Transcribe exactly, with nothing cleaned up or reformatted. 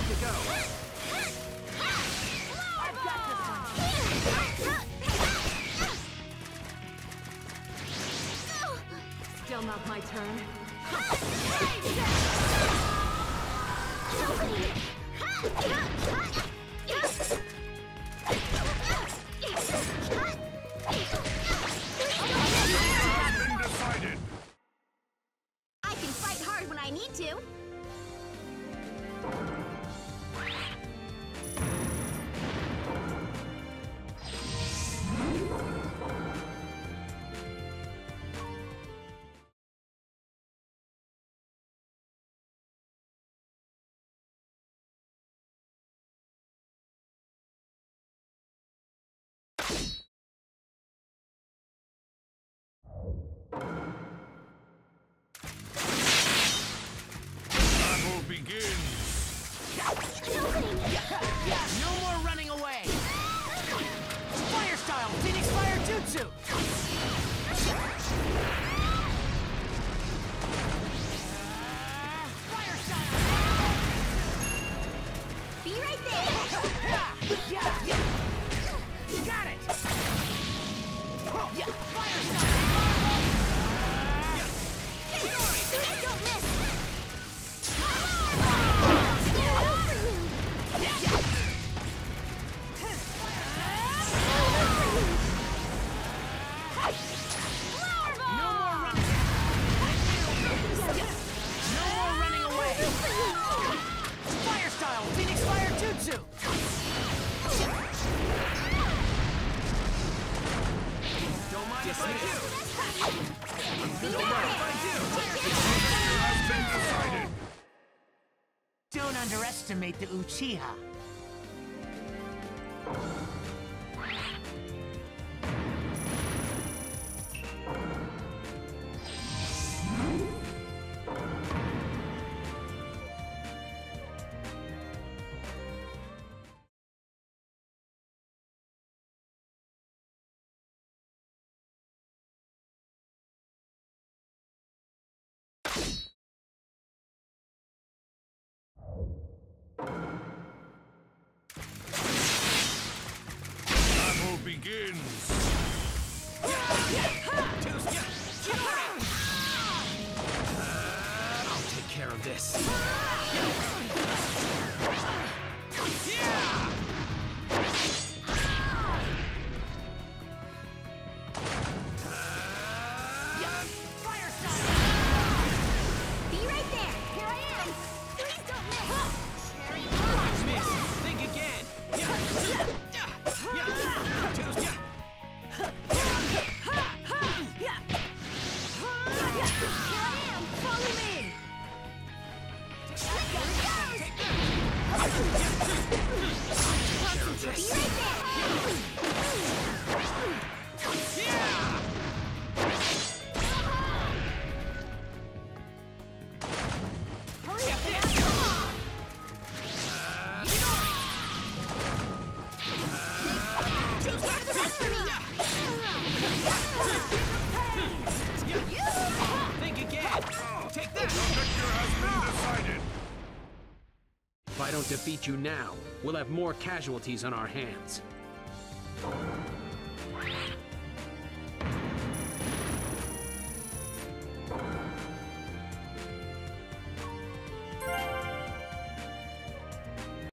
to go. I've got this one. Still not my turn. I can fight hard when I need to. Battle begins! No more running away! Fire style! Phoenix Fire Jutsu! Fire style! Be right there. Got it! Fire style! Don't miss. No more running! No more running away! Fire style! Phoenix Fire Jutsu! Don't mind if I do! Don't mind if I do! Has been decided! Don't underestimate the Uchiha. Battle begins! I'll take care of this. Fire style! Be right there. Here I am. Please don't miss. Miss, think again. Here I am. Follow me. Be right there. Hurry up and come on. Take care of the rest for me. Think again. Take that. The victor has been decided! If I don't defeat you now, we'll have more casualties on our hands.